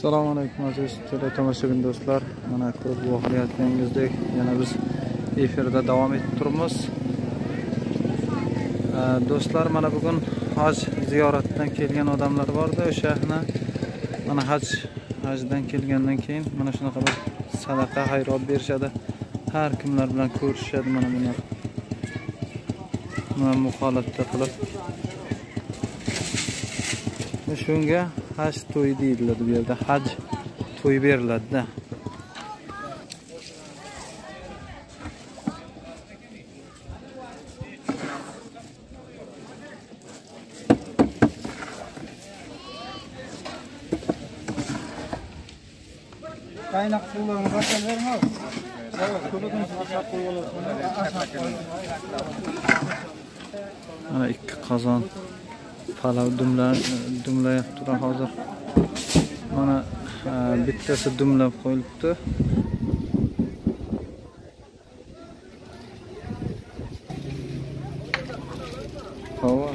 Assalomu alaykum aziz tomoshabin do'stlar. Mana ko'rib voqeatingizdek yana biz efirda davom etib turibmiz. Do'stlar, mana bugun haj ziyoratidan kelgan odamlar bordi. O'shani mana hajdan kelgandan keyin mana shunaqa bir sadaqa xayrot berishadi. Har kimlar bilan ko'rishadi mana bular. Mana bu holatda qilib. Shunga haj to'yi deyiladi. Bu yerda haj to'yi beriladi-da. Kaynak suvlarını başa verme. Mana ikki qozon palav dumlayapti hozir. Mana bittasi dumlab qo'yilibdi. Havo.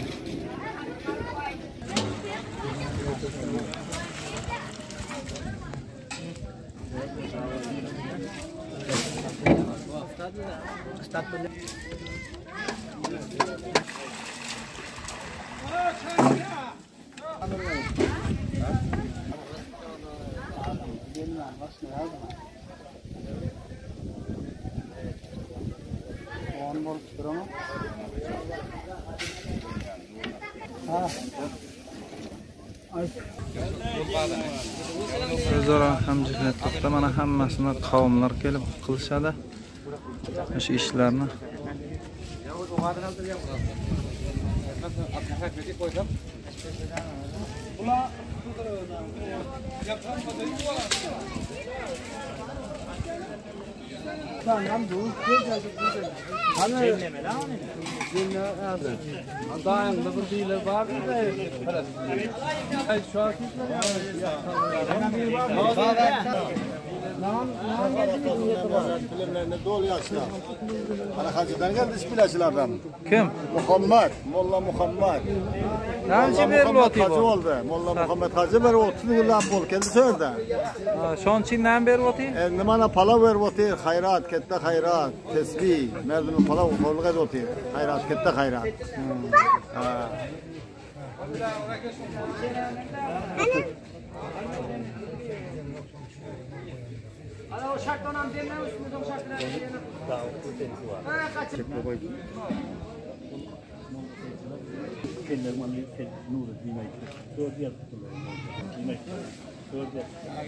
O'zaro hamjihatlikda mana hammasini qavmlar kelib qilishadi. Shu ishlarni. Dağında bir değiller var mı? Şu an Filmlerinde dolu yaşlar. Ana hacıdan geldi ispilaçılardan. Kim? Muhammed, Molla Muhammed. Hacı beribdi Hacı bu. oldu. Molla Muhammed Hacı beri 30 yıllar bol keldi söyledi. Şonçindan beribdi? Endi mana palav beribdi, hayrat, katta hayrat, tesbih, merdiven palav qo'lga edibdi. Hayrat, katta hayrat. o şarttan am demem üstümüzde o şartlar diyelim. Kendileri manlı nuru diymek. Söz yaptılar. Diymek. Söz yaptılar.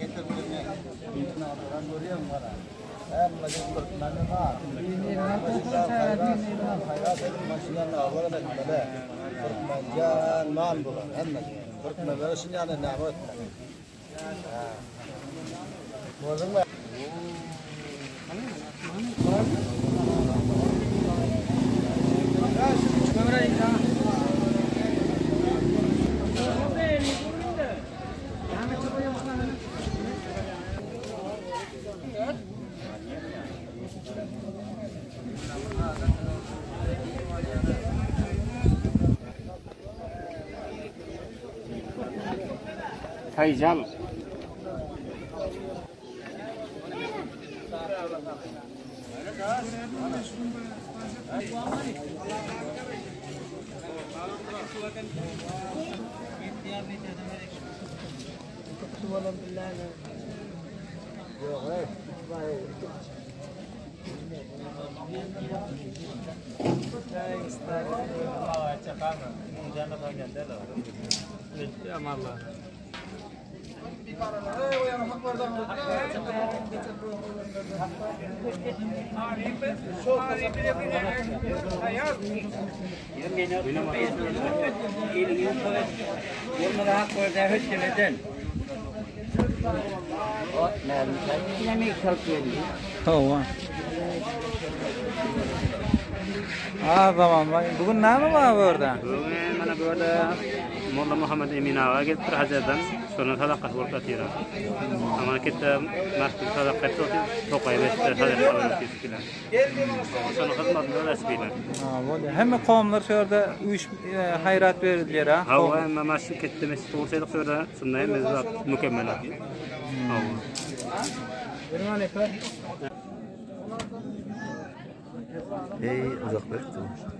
Hayjal. Hava. Tamam. Bugün nima var burada? Bugün mana burada Molla Muhammed Emin ağa gelip bir hacıdan sonra sadaqa bo'lib atira. Ama kitta masjid sadaqa qildi, to'qay besda sadaqa bo'lib ketdilar. Sonra xizmatlar rasmiylar. Bo'ldi. Hamma qavmlar shu yerda uyush hayrat berdilar, ha. Hava masjid kitta masjid olsaydı sonra sunnay mezat mukammal. Uzak bekle.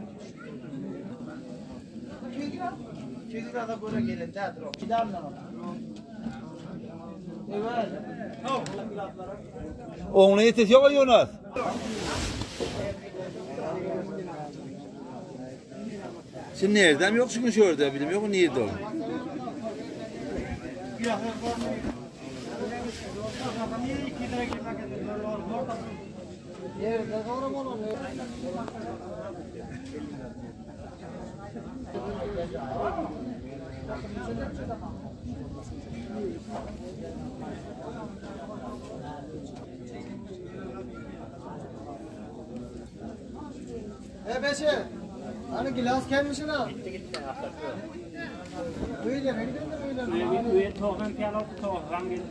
Oğluna yetişiyor mu Yunus? Şimdi nereden yok çünkü şurada bilmiyor mu nerede o? Beşe, hani gilas gelmişsin ha? Böyle ne gidiyor böyle? Üye toğan piyano toğan geldi.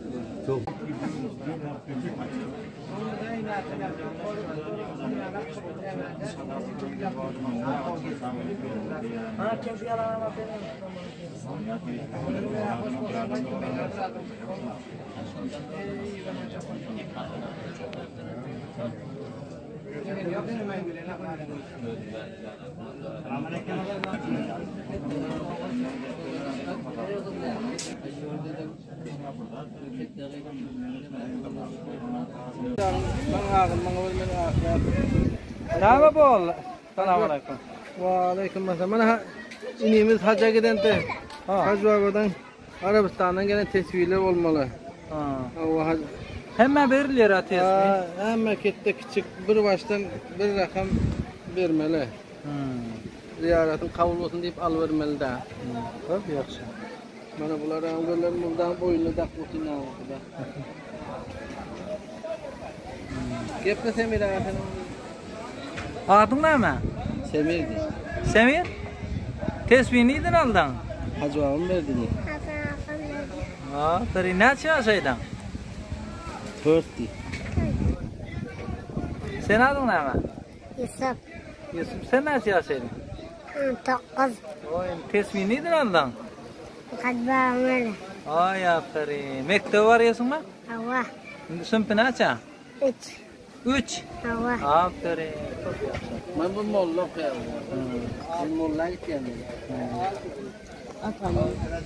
Ha kim şu yalan anlatıyor? Nima bo'ldi? Assalomu alaykum. Va alaykum assalom. Mana inimiz hajga gidende. Hajvadan Arabistondan gelen tesvirler olmalı. Ha. Hamma beriladi tesbih. Hamma ketdi kichik bir baştan bir rakam bermeli. Ziyoratim qabul bo'lsin deb olib bermeli da. Xo'p, yaxshi. Mana bular angollar bundan bo'yinli daqotina oldi. Gapni Semir akaning. Adın nima? Semir di. Semir? Tesbih neyden aldın? Hajvabim berdi di. Ha, tari neçe yaşaydın? 4 di. Sen adın nima? Yusuf. Yusuf, sen neçe yaşaydın? 9. Oy, tesbih neyden aldın? Kadbağımı. Ay, aferin. Mektebe varıyorsun mu? Hava. Sınıfı neçe? 3. 3. Hava. Aferin. Çok yaxshi. Men bu molla qo'yaman. Bu molla ekan. Atam.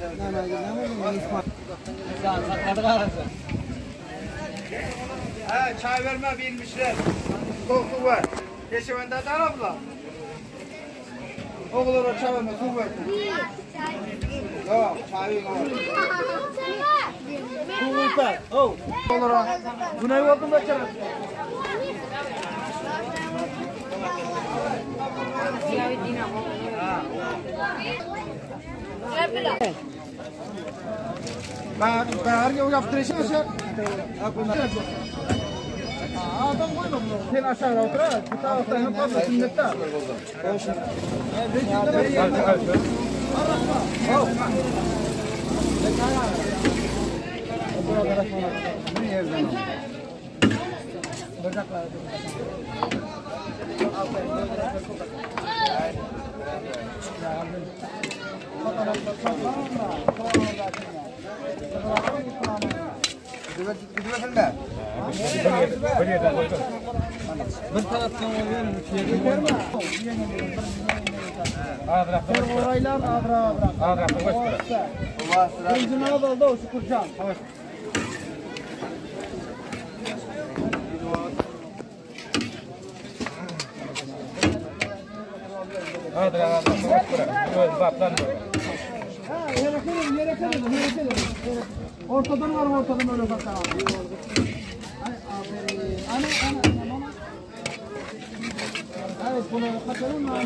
Ha çay verme bilmişler. Koltuğu var. Yeşivende de abla. Oğullara çay verme, su ver. Yok, çay verme. Su ver. Oh. Oğullara. Bu ne oldu da çay? Ben her gün yaptırışım aşağı. Adam koyma bunu. Sen aşağı otur. Bu tarafta hem fazla sünnette. Bir taraftan oluyor, Oraylar abra. Gözünü aldı o Şükürcan. Yere kırdım. Ortadan var ortadan öyle bakar abi. Ana. Evet bunu kaçalım mı?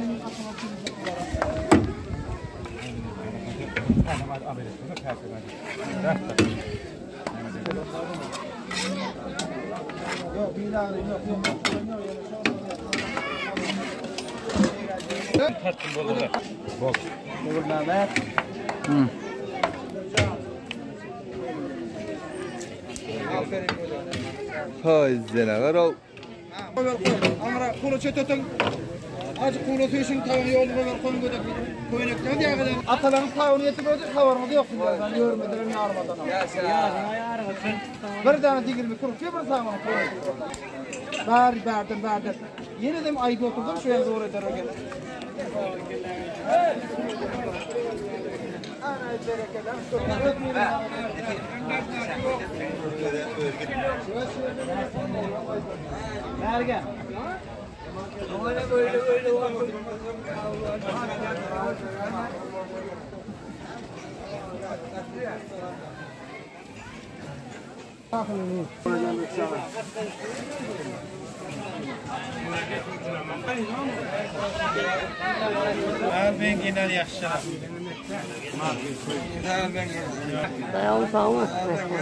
Yok bilal yok. Hay zena var o. Amra kulu çötütün. Acı kuğulatıyorsun tavuğu yoluna ver konu gödek koyunaktan diye kadar. Atalarımız tavuğunu yetip kavarmadı yok şimdi. Ben görmediler ne armadan. Bir tane digilmi kurup bir zaman koyunak. Berdim. Yine de ayıp oturdum şu yanda oraya doğru geldim. Nerede? Böyle. Ben genel yaşlar. Dayalı sağ mı?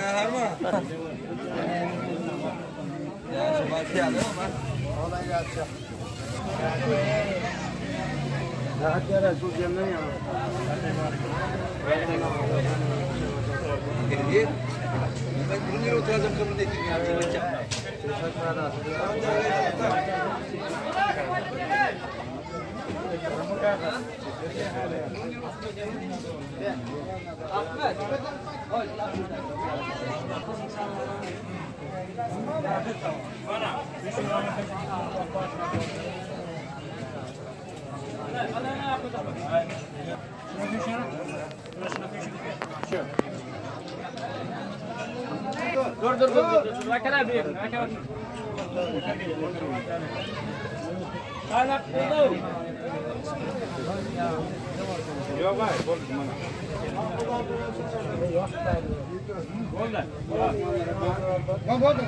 Dur. Rakana bir. Kanak buldu. Yok vay, bol mana. Bol.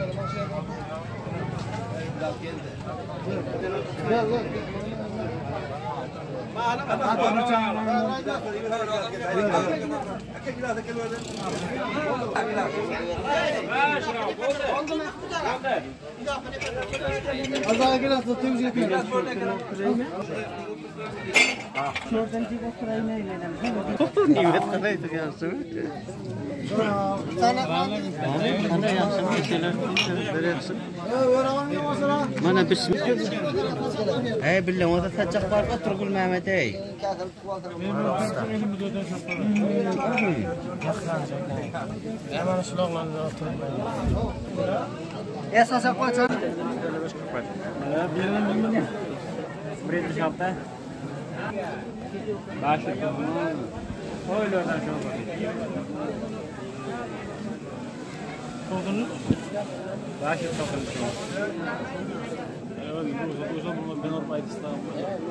Mana bismillah. Hey billah, wada tajaq barqa turgul Mehmetey. Hemen şulağlarını oturmayın. Esasen kaçan? Birinden bilmiyorum. Buraya dışarıda. Başı. Öyle oradan şuna bakayım. Soğudunuz? Başı soğudunuz. Evet, bu zaman ben orayı istedim.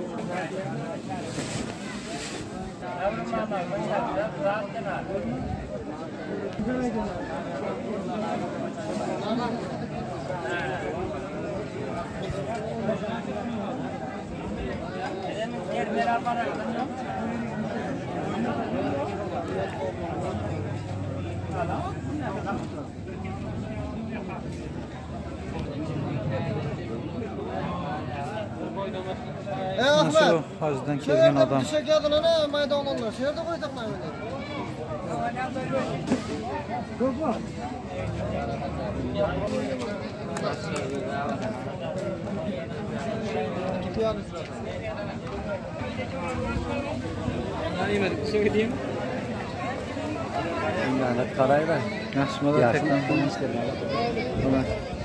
Nasıl hacdan kelgen adam. Şekerden ne maydanolar. Şehirde koysak mı öyle? Lanet karayı ben. Yaşmada tekrar konuş. Ulan.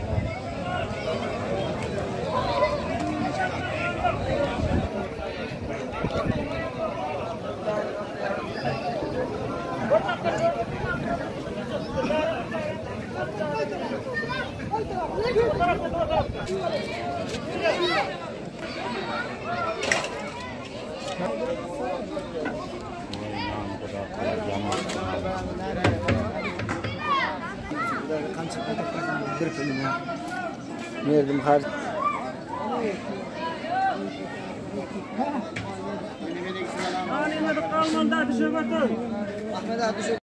Merdim har. Kalmanda düşe batır. Ahmet abi